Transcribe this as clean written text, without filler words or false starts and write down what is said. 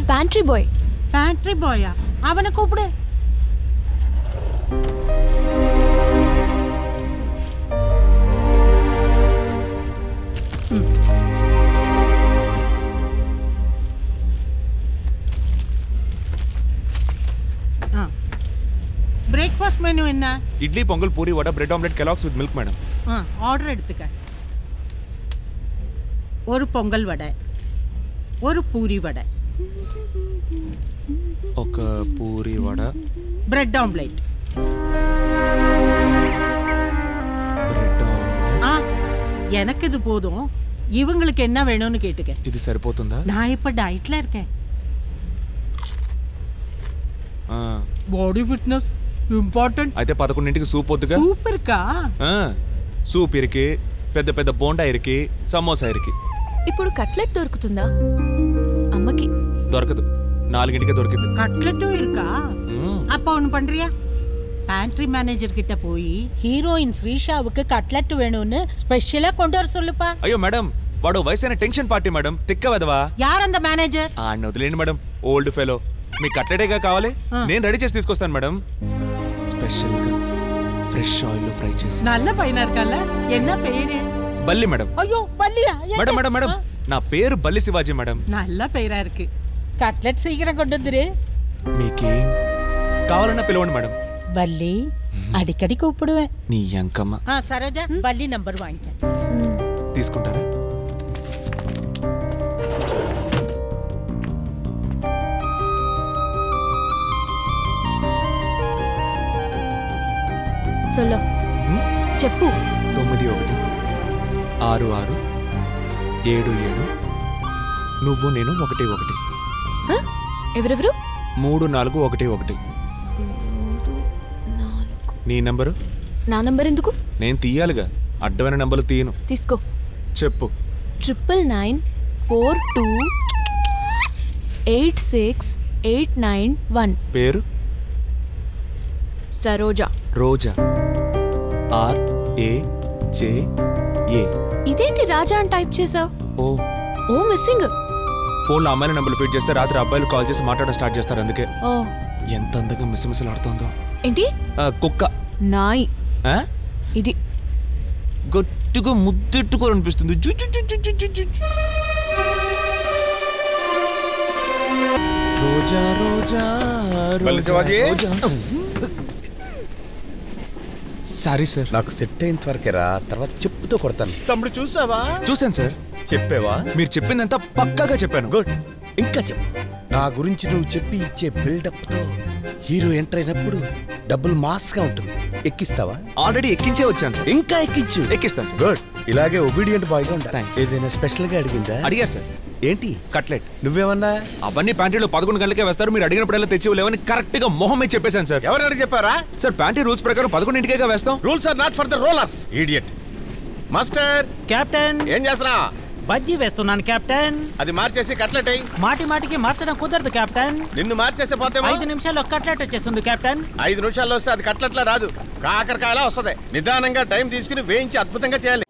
Pantry பாய். Pantry பாயா? அவனை கூப்பிடு. Breakfast menu என்ன? Idli, pongal, puri, vada, bread omelette, Kellogg's with milk madam. Order எடுத்துக்க. ஒரு பொங்கல் வடை, ஒரு பூரி வடை, ఒక puri vada, bread omelette. Bread omelette. எனக்கு இது போதும். இவங்களுக்கு என்ன வேணும்னு கேட்டுக்க. ఇది సరిపోతుందా? நான் இப்ப டயட்ல இருக்கேன். Body fitness important. అయితే 11ంటికి సూప్ వద్దుగా? సూప్ ఇరుకా? సూప్ ఇరికి, పెద్ద పెద్ద బోండా ఇరికి, సమోసా ఇరికి. ఇప్పుడు కట్లెట్ దొరుకుతుందా? అమ్మకి దొరకదు. 4ంటికే దొరికింది. కట్లెట్టు ఇరుకా? அப்ப ஒண்ணு பண்றியா? பேண்ட்ரி மேனேஜர் கிட்ட போய் ஹீரோயின் ஸ்ரீஷாவுக்கு கட்லெட் வேணும்னு ஸ்பெஷலா கொண்டு வர சொல்லுப்பா. అయ్యో మేడం, వాడు వయసైన టెన్షన్ పార్టీ మేడం, తిక్క వెదవా. యార్ అంద మేనేజర్? వదిలేండి మేడం, ఓల్డ్ ఫెలో. మీ కట్లెటేగా కావాలి, నేను రెడీ చేసి తీసుకొస్తాను మేడం. స్పెషల్ గా ఫ్రెష్ ఆయిల్ లో ఫ్రై చేసి. நல்ல పైన இருக்கல்ல, என்ன పేరు? బల్లి మేడం. అయ్యో బల్లియా? మేడం మేడం మేడం, నా పేరు బల్లి శివాజీ మేడం. நல்ல పేరా இருக்கு. కట్లెట్ சீக்கிரம் கொண்டு வந்துரு. మీకేం కావాలన్నా పిలవండి మేడం. బల్లి అడికడి కూப்பிடுவேன். నీ అంకమ్మ. సరోజా, బల్లి నంబర్ వాంగిక. తీసుకుంటారా? సొల్లో చెప్పు. 916677 నువ్వు నేను 11. ఎవరెవరు? 3411. నీ నంబరు? నా నంబర్ ఎందుకు? నేను తీయాలిగా, అడ్డమైన నంబర్లు తీయను. తీసుకో. చెప్పు. 9994286891. పేరు? సరోజా. రోజా. RAJA. ఇదేంటి రాజా అని టైప్ చేసావు? ఓ మిస్సింగ్. ఫోన్లో అమ్మాయిల నంబర్లు ఫీడ్ చేస్తే రాత్రి అబ్బాయిలు కాల్ చేసి మాట్లాడడం స్టార్ట్ చేస్తారు. అందుకే ఎంత అందంగా మిస్మిసలు ఆడుతోందో. ఏంటి? కుక్క. నాయి. ఇది గట్టిగా ముద్దెట్టుకోవాలనిపిస్తుంది. రోజా రోజా రోజా. సారీ సార్, నాకు సెట్ అయిన త్వరకేరా, తర్వాత చెప్పుతో కొడతాను. తమ్ముడు చూసావా? చూసాను సార్. చెప్పావా? మీరు చెప్పిందంతా పక్కాగా చెప్పాను. గుడ్. ఇంకా చెప్పు. నా గురించి నువ్వు చెప్పి ఇచ్చే బిల్డప్ తో హీరో ఎంటర్ అయినప్పుడు డబ్బులు మాస్ గా ఉంటుంది. ఎక్కిస్తావా? ఆల్రెడీ ఎక్కించే వచ్చాను సార్. ఇంకా ఎక్కించు. ఎక్కిస్తాను సార్. గుడ్. ఇలాగే ఒబీడియంట్ బాయ్ గా ఉండాలి. ఏదైనా స్పెషల్ గా అడిగిందా? అడిగారు సార్. ఏంటి? కట్లెట్. నువ్వేమన్నా? అవన్నీ ప్యాంటీలో 11 గంటలకే వేస్తారు, మీరు అడిగినప్పుడల్లా తెచ్చి లేవని కరెక్ట్ గా మొహమే చెప్పేశాను సార్. ఎవరు అడిగి చెప్పారా? సార్ ప్యాంటీ రూల్స్ ప్రకారం 11ంటికే వేస్తాం. Rules are not for the rollers, idiot. Master. Captain. ఏం చేస్తున్నా? బజ్జీ వేస్తున్నాను కెప్టెన్. అది మార్చేసి కట్లెట్ అయ్యి. మాటికి మార్చడం కుదరదు కెప్టెన్. నిన్ను మార్చేస్తే పోతే 5 నిమిషాల్లో కట్లెట్ వచ్చేస్తుంది కెప్టెన్. 5 నిమిషాల్లో వస్తే అది కట్లెట్లా రాదు, కాకరకాయలా వస్తుంది. నిదానంగా టైం తీసుకుని వేయించి అద్భుతంగా చేయాలి.